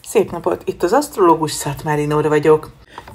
Szép napot! Itt az asztrológus Szatmári Nóra vagyok.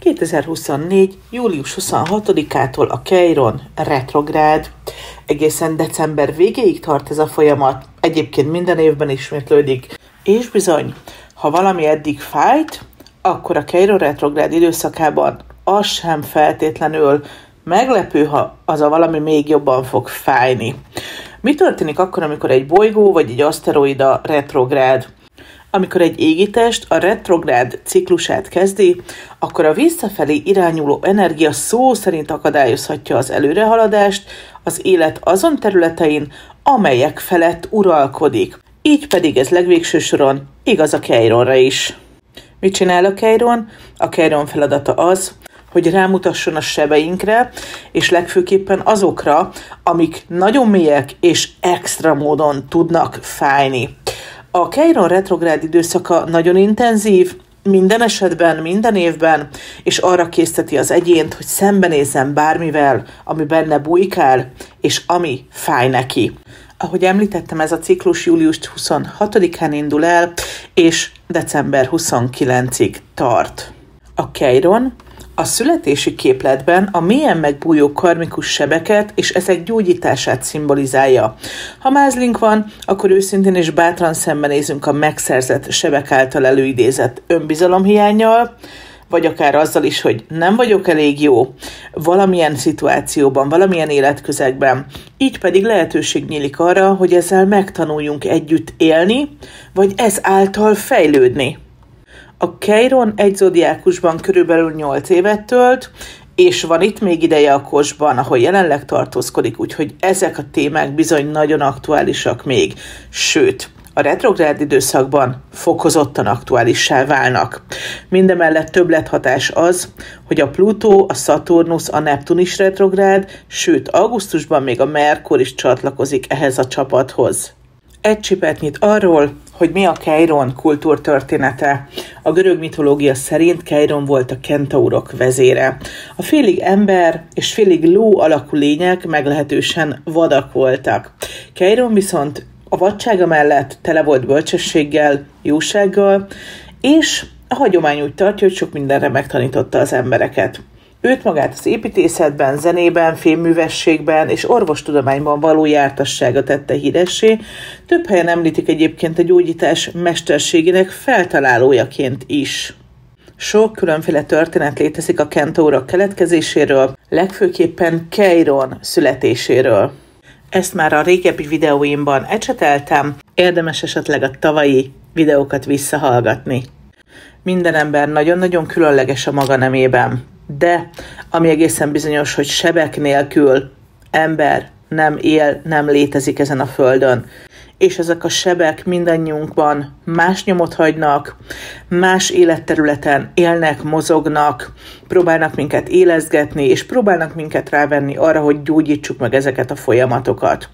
2024. július 26-ától a Chiron retrográd. Egészen december végéig tart ez a folyamat. Egyébként minden évben ismétlődik. És bizony, ha valami eddig fájt, akkor a Chiron retrográd időszakában az sem feltétlenül meglepő, ha az a valami még jobban fog fájni. Mi történik akkor, amikor egy bolygó vagy egy aszteroida retrográd? Amikor egy égitest a retrográd ciklusát kezdi, akkor a visszafelé irányuló energia szó szerint akadályozhatja az előrehaladást az élet azon területein, amelyek felett uralkodik. Így pedig ez legvégső soron igaz a Chironra is. Mit csinál a Chiron? A Chiron feladata az, hogy rámutasson a sebeinkre, és legfőképpen azokra, amik nagyon mélyek és extra módon tudnak fájni. A Chiron retrográd időszaka nagyon intenzív, minden esetben, minden évben, és arra készteti az egyént, hogy szembenézzen bármivel, ami benne bujkál, és ami fáj neki. Ahogy említettem, ez a ciklus július 26-án indul el, és december 29-ig tart. A Chiron a születési képletben a mélyen megbújó karmikus sebeket és ezek gyógyítását szimbolizálja. Ha mázlink van, akkor őszintén és bátran szembenézünk a megszerzett sebek által előidézett önbizalomhiánnyal, vagy akár azzal is, hogy nem vagyok elég jó valamilyen szituációban, valamilyen életközegben. Így pedig lehetőség nyílik arra, hogy ezzel megtanuljunk együtt élni, vagy ez által fejlődni. A Chiron egy zodiákusban körülbelül 8 évet tölt, és van itt még ideje a Kosban, ahol jelenleg tartózkodik, úgyhogy ezek a témák bizony nagyon aktuálisak még. Sőt, a retrográd időszakban fokozottan aktuálissá válnak. Mindemellett többlethatás az, hogy a Plutó, a Szaturnusz, a Neptun is retrográd, sőt, augusztusban még a Merkur is csatlakozik ehhez a csapathoz. Egy csipet nyit arról, hogy mi a Chiron kultúrtörténete. A görög mitológia szerint Chiron volt a kentaurok vezére. A félig ember és félig ló alakú lények meglehetősen vadak voltak. Chiron viszont a vadsága mellett tele volt bölcsességgel, jósággal, és a hagyomány úgy tartja, hogy sok mindenre megtanította az embereket. Őt magát az építészetben, zenében, filmművességben és orvostudományban való jártassága tette híressé, több helyen említik egyébként a gyógyítás mesterségének feltalálójaként is. Sok különféle történet létezik a kentaurok keletkezéséről, legfőképpen Chiron születéséről. Ezt már a régebbi videóimban ecseteltem, érdemes esetleg a tavalyi videókat visszahallgatni. Minden ember nagyon-nagyon különleges a maga nemében. De ami egészen bizonyos, hogy sebek nélkül ember nem él, nem létezik ezen a földön. És ezek a sebek mindannyiunkban más nyomot hagynak, más életterületen élnek, mozognak, próbálnak minket élezgetni, és próbálnak minket rávenni arra, hogy gyógyítsuk meg ezeket a folyamatokat.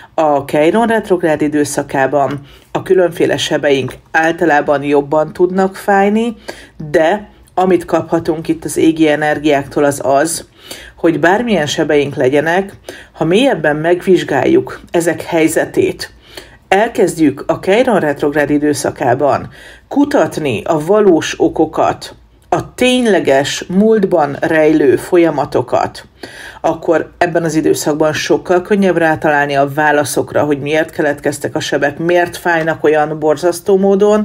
A Chiron retrográd időszakában a különféle sebeink általában jobban tudnak fájni, de amit kaphatunk itt az égi energiáktól az, hogy bármilyen sebeink legyenek, ha mélyebben megvizsgáljuk ezek helyzetét, elkezdjük a Chiron retrográd időszakában kutatni a valós okokat, a tényleges múltban rejlő folyamatokat, akkor ebben az időszakban sokkal könnyebb rátalálni a válaszokra, hogy miért keletkeztek a sebek, miért fájnak olyan borzasztó módon,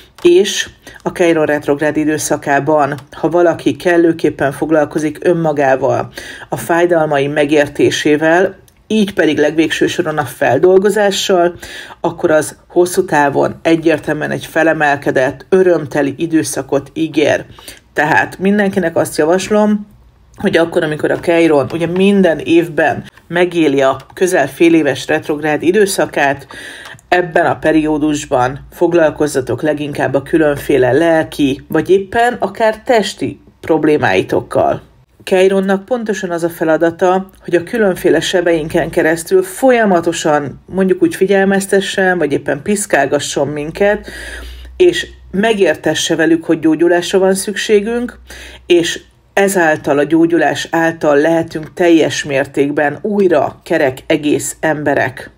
és a Chiron retrográd időszakában, ha valaki kellőképpen foglalkozik önmagával, a fájdalmai megértésével, így pedig legvégső soron a feldolgozással, akkor az hosszú távon egyértelműen egy felemelkedett, örömteli időszakot ígér. Tehát mindenkinek azt javaslom, hogy akkor, amikor a Chiron ugye minden évben megéli a közel fél éves retrográd időszakát, ebben a periódusban foglalkozzatok leginkább a különféle lelki, vagy éppen akár testi problémáitokkal. Chironnak pontosan az a feladata, hogy a különféle sebeinken keresztül folyamatosan mondjuk úgy figyelmeztessen, vagy éppen piszkálgasson minket, és megértesse velük, hogy gyógyulásra van szükségünk, és ezáltal a gyógyulás által lehetünk teljes mértékben újra kerek egész emberek.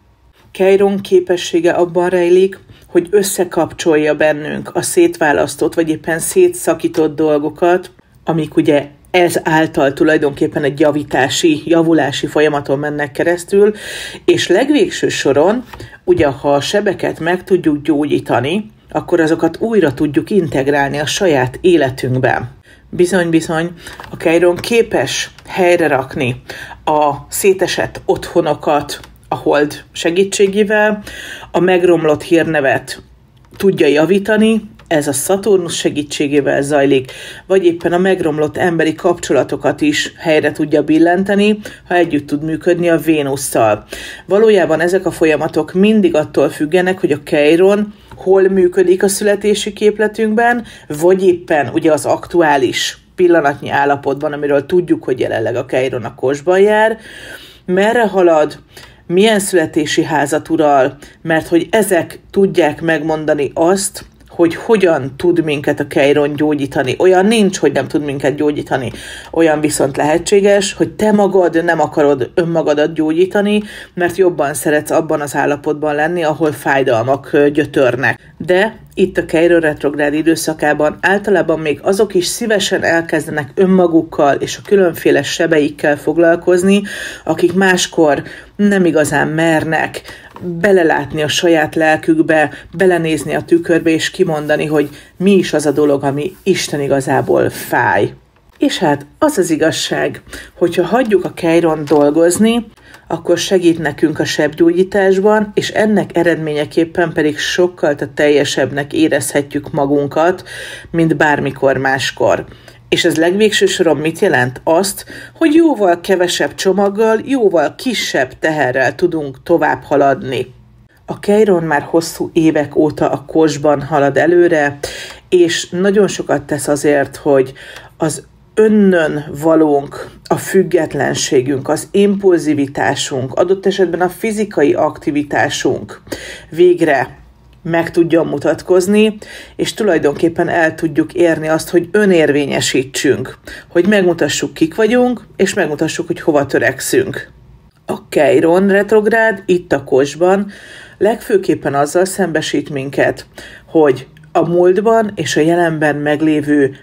Chiron képessége abban rejlik, hogy összekapcsolja bennünk a szétválasztott, vagy éppen szétszakított dolgokat, amik ugye ez által tulajdonképpen egy javulási folyamaton mennek keresztül, és legvégső soron, ugye ha a sebeket meg tudjuk gyógyítani, akkor azokat újra tudjuk integrálni a saját életünkben. Bizony, a Chiron képes helyre rakni a szétesett otthonokat a hold segítségével, a megromlott hírnevet tudja javítani, ez a Szaturnusz segítségével zajlik, vagy éppen a megromlott emberi kapcsolatokat is helyre tudja billenteni, ha együtt tud működni a Vénusszal. Valójában ezek a folyamatok mindig attól függenek, hogy a Chiron hol működik a születési képletünkben, vagy éppen ugye az aktuális pillanatnyi állapotban, amiről tudjuk, hogy jelenleg a Chiron a Kosban jár, merre halad, milyen születési házat ural, mert hogy ezek tudják megmondani azt, hogy hogyan tud minket a Chiron gyógyítani. Olyan nincs, hogy nem tud minket gyógyítani. Olyan viszont lehetséges, hogy te magad nem akarod önmagadat gyógyítani, mert jobban szeretsz abban az állapotban lenni, ahol fájdalmak gyötörnek. De itt a Chiron retrográd időszakában általában még azok is szívesen elkezdenek önmagukkal és a különféle sebeikkel foglalkozni, akik máskor nem igazán mernek belelátni a saját lelkükbe, belenézni a tükörbe és kimondani, hogy mi is az a dolog, ami Isten igazából fáj. És hát az az igazság, hogyha hagyjuk a Chiron dolgozni, akkor segít nekünk a sebgyógyításban, és ennek eredményeképpen pedig sokkal teljesebbnek érezhetjük magunkat, mint bármikor máskor. És ez legvégső soron mit jelent? Azt, hogy jóval kevesebb csomaggal, jóval kisebb teherrel tudunk tovább haladni. A Chiron már hosszú évek óta a Kosban halad előre, és nagyon sokat tesz azért, hogy az önnön valónk, a függetlenségünk, az impulzivitásunk, adott esetben a fizikai aktivitásunk végre meg tudjon mutatkozni, és tulajdonképpen el tudjuk érni azt, hogy önérvényesítsünk, hogy megmutassuk, kik vagyunk, és megmutassuk, hogy hova törekszünk. A Chiron retrográd itt a Kosban legfőképpen azzal szembesít minket, hogy a múltban és a jelenben meglévő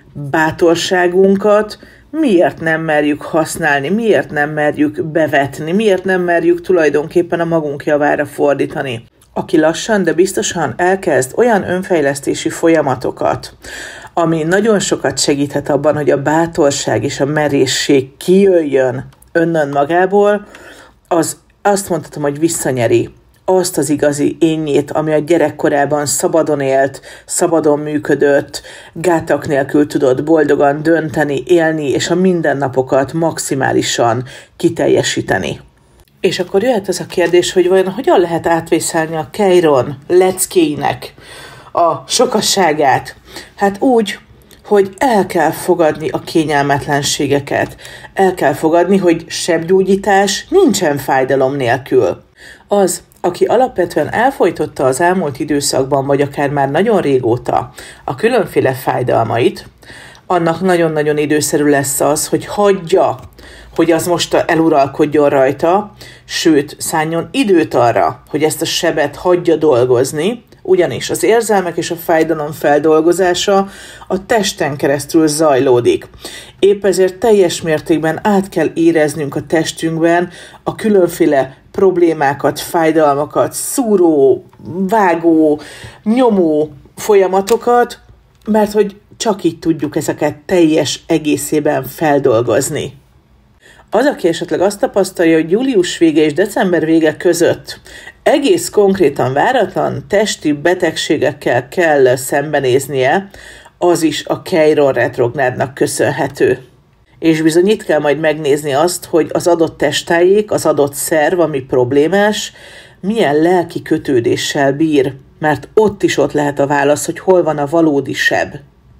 bátorságunkat miért nem merjük használni, miért nem merjük bevetni, miért nem merjük tulajdonképpen a magunk javára fordítani. Aki lassan, de biztosan elkezd olyan önfejlesztési folyamatokat, ami nagyon sokat segíthet abban, hogy a bátorság és a merészség kijöjjön önnön magából, az azt mondhatom, hogy visszanyeri azt az igazi énjét, ami a gyerekkorában szabadon élt, szabadon működött, gátak nélkül tudott boldogan dönteni, élni, és a mindennapokat maximálisan kiteljesíteni. És akkor jöhet az a kérdés, hogy vajon hogyan lehet átvészelni a Chiron leckéinek a sokasságát? Hát úgy, hogy el kell fogadni a kényelmetlenségeket. El kell fogadni, hogy sebgyógyítás nincsen fájdalom nélkül. Az, aki alapvetően elfojtotta az elmúlt időszakban, vagy akár már nagyon régóta a különféle fájdalmait, annak nagyon-nagyon időszerű lesz az, hogy hagyja, hogy az most eluralkodjon rajta, sőt, szálljon időt arra, hogy ezt a sebet hagyja dolgozni, ugyanis az érzelmek és a fájdalom feldolgozása a testen keresztül zajlódik. Épp ezért teljes mértékben át kell éreznünk a testünkben a különféle problémákat, fájdalmakat, szúró, vágó, nyomó folyamatokat, mert hogy csak így tudjuk ezeket teljes egészében feldolgozni. Az, aki esetleg azt tapasztalja, hogy július vége és december vége között egész konkrétan váratlan testi betegségekkel kell szembenéznie, az is a Chiron retrográdnak köszönhető. És bizony itt kell majd megnézni azt, hogy az adott testtájék, az adott szerv, ami problémás, milyen lelki kötődéssel bír, mert ott lehet a válasz, hogy hol van a valódi seb.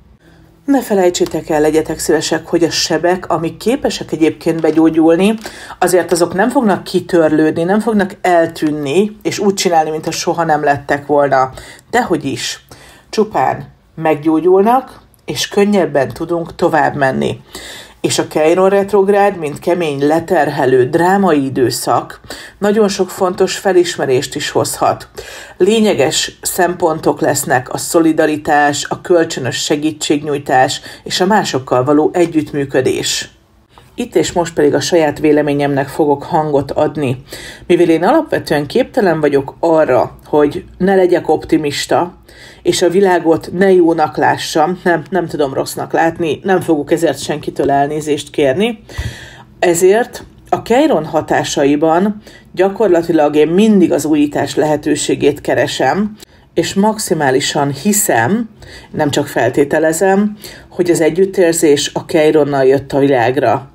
Ne felejtsétek el, legyetek szívesek, hogy a sebek, amik képesek egyébként begyógyulni, azért azok nem fognak kitörlődni, nem fognak eltűnni, és úgy csinálni, mintha soha nem lettek volna. Dehogy is. Csupán meggyógyulnak, és könnyebben tudunk tovább menni. És a Chiron retrográd, mint kemény, leterhelő, drámai időszak, nagyon sok fontos felismerést is hozhat. Lényeges szempontok lesznek a szolidaritás, a kölcsönös segítségnyújtás és a másokkal való együttműködés. Itt és most pedig a saját véleményemnek fogok hangot adni. Mivel én alapvetően képtelen vagyok arra, hogy ne legyek optimista, és a világot ne jónak lássam, nem tudom rossznak látni, nem fogok ezért senkitől elnézést kérni, ezért a Chiron hatásaiban gyakorlatilag én mindig az újítás lehetőségét keresem, és maximálisan hiszem, nem csak feltételezem, hogy az együttérzés a Chironnal jött a világra.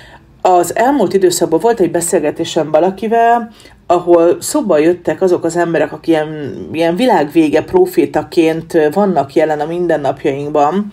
Az elmúlt időszakban volt egy beszélgetésem valakivel, ahol szóba jöttek azok az emberek, akik ilyen világvége profétaként vannak jelen a mindennapjainkban,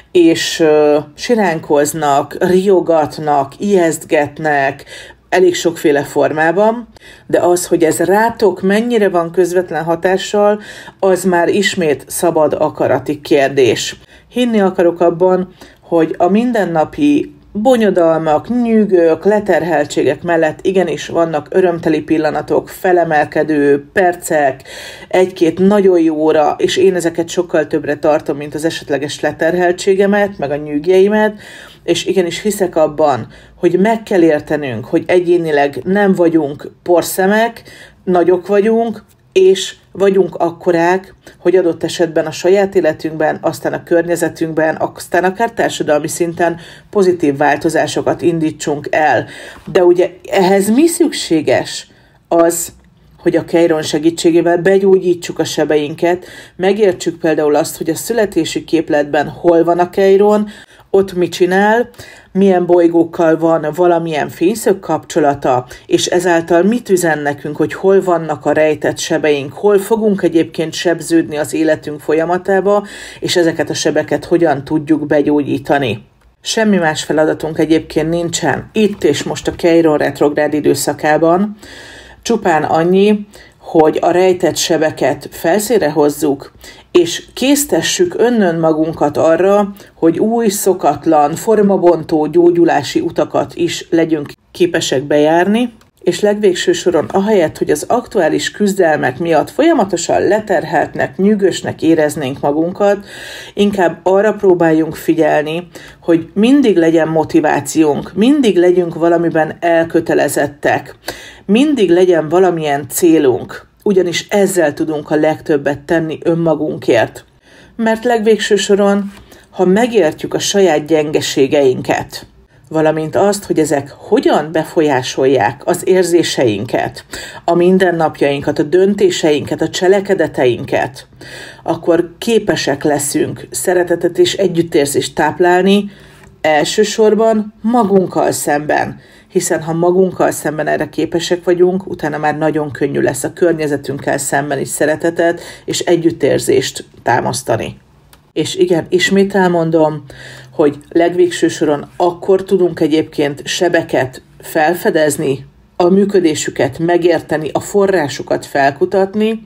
és siránkoznak, riogatnak, ijesztgetnek, elég sokféle formában, de az, hogy ez rátok mennyire van közvetlen hatással, az már ismét szabad akarati kérdés. Hinni akarok abban, hogy a mindennapi bonyodalmak, nyűgök, leterheltségek mellett igenis vannak örömteli pillanatok, felemelkedő percek, egy-két nagyon jó óra, és én ezeket sokkal többre tartom, mint az esetleges leterheltségemet, meg a nyűgjeimet, és igenis hiszek abban, hogy meg kell értenünk, hogy egyénileg nem vagyunk porszemek, nagyok vagyunk, és vagyunk akkorák, hogy adott esetben a saját életünkben, aztán a környezetünkben, aztán akár társadalmi szinten pozitív változásokat indítsunk el. De ugye ehhez mi szükséges? Az, hogy a Chiron segítségével begyógyítsuk a sebeinket, megértsük például azt, hogy a születési képletben hol van a Chiron, ott mit csinál, milyen bolygókkal van valamilyen fényszög kapcsolata, és ezáltal mit üzen nekünk, hogy hol vannak a rejtett sebeink, hol fogunk egyébként sebződni az életünk folyamatába, és ezeket a sebeket hogyan tudjuk begyógyítani. Semmi más feladatunk egyébként nincsen itt és most a Chiron retrográd időszakában, csupán annyi, hogy a rejtett sebeket felszínre hozzuk, és késztessük magunkat arra, hogy új, szokatlan, formabontó gyógyulási utakat is legyünk képesek bejárni, és legvégső soron ahelyett, hogy az aktuális küzdelmek miatt folyamatosan leterheltnek, nyűgösnek éreznénk magunkat, inkább arra próbáljunk figyelni, hogy mindig legyen motivációnk, mindig legyünk valamiben elkötelezettek, mindig legyen valamilyen célunk, ugyanis ezzel tudunk a legtöbbet tenni önmagunkért. Mert legvégső soron, ha megértjük a saját gyengeségeinket, valamint azt, hogy ezek hogyan befolyásolják az érzéseinket, a mindennapjainkat, a döntéseinket, a cselekedeteinket, akkor képesek leszünk szeretetet és együttérzést táplálni, elsősorban magunkkal szemben, hiszen ha magunkkal szemben erre képesek vagyunk, utána már nagyon könnyű lesz a környezetünkkel szemben is szeretetet és együttérzést támasztani. És igen, ismét elmondom, hogy legvégső soron akkor tudunk egyébként sebeket felfedezni, a működésüket megérteni, a forrásukat felkutatni,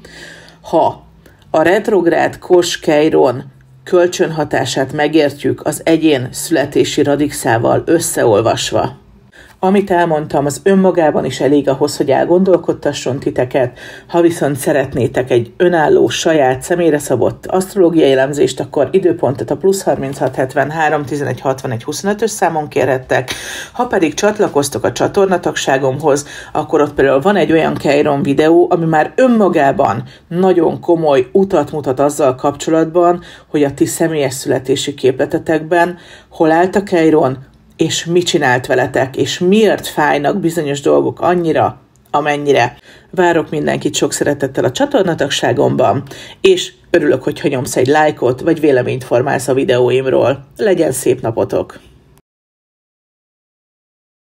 ha a retrográd Kos-Chiron kölcsönhatását megértjük az egyén születési radixával összeolvasva. Amit elmondtam, az önmagában is elég ahhoz, hogy elgondolkodtasson titeket. Ha viszont szeretnétek egy önálló, saját, személyre szabott asztrológiai elemzést, akkor időpontot a +36 73 11 61 25-ös számon kérhettek. Ha pedig csatlakoztok a csatornatagságomhoz, akkor ott például van egy olyan Chiron videó, ami már önmagában nagyon komoly utat mutat azzal kapcsolatban, hogy a ti személyes születési képletetekben hol állt a Chiron, és mit csinált veletek, és miért fájnak bizonyos dolgok annyira, amennyire. Várok mindenkit sok szeretettel a csatornatagságomban, és örülök, hogyha nyomsz egy lájkot, vagy véleményt formálsz a videóimról. Legyen szép napotok!